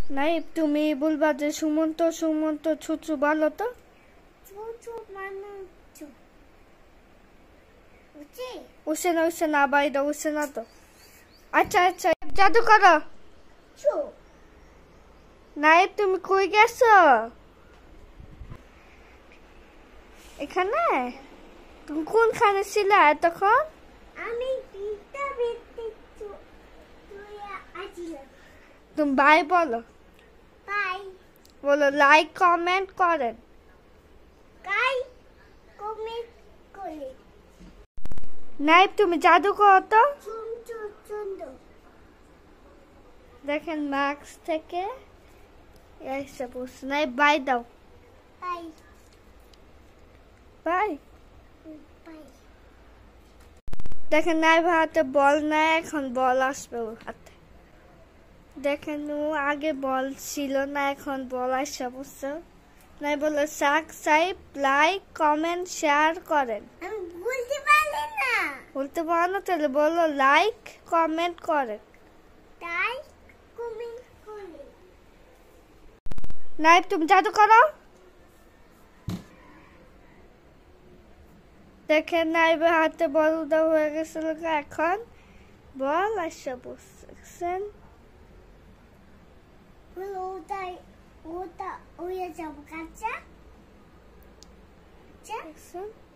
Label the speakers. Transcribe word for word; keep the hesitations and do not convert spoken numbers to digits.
Speaker 1: নাই তুমি বলবা যে সুমন্ত সুমন্ত ছুচু বলো তো
Speaker 2: ছুচু মানে ছু উচি
Speaker 1: উসে না উসে না বাইদা উসে না তো আচ্ছা আচ্ছা জাদু করো
Speaker 2: ছু
Speaker 1: নাই তুমি কই গেছো এখানে তুমি কোনখানে ছিলে এতক্ষণ
Speaker 2: আমি পিতা বেতে ছু তুই আছিস
Speaker 1: তুমি বাই বলো
Speaker 2: বাই
Speaker 1: বলো লাইক কমেন্ট করেন
Speaker 2: কাই কমেন্ট করে
Speaker 1: নাই তুমি জাদু করো তো
Speaker 2: চুম চুম চন্দ
Speaker 1: দেখেন ম্যাক্স থেকে এসে বসে নাই বাই দাও
Speaker 2: বাই
Speaker 1: বাই
Speaker 2: বাই
Speaker 1: দেখেন নাই হাতে বল নাই এখন বল আসবে ওর হাতে দেখেন ও আগে বল ছিল না এখন বল আসে বসছে নাই বলো সাবস্ক্রাইব লাইক কমেন্ট শেয়ার করেন
Speaker 2: আমি বলতে পারলি না
Speaker 1: বলতে পারো না তাহলে বলো লাইক কমেন্ট করেন
Speaker 2: তাই কমেন্ট করে
Speaker 1: নাই তুমি জাদু করো দেখেন নাইবে হাতে বল উদা হয়ে গেছিল এখন বল আসে বসছেন
Speaker 2: ওটা ওটা ওই যাব কাঁচা
Speaker 1: দেখছেন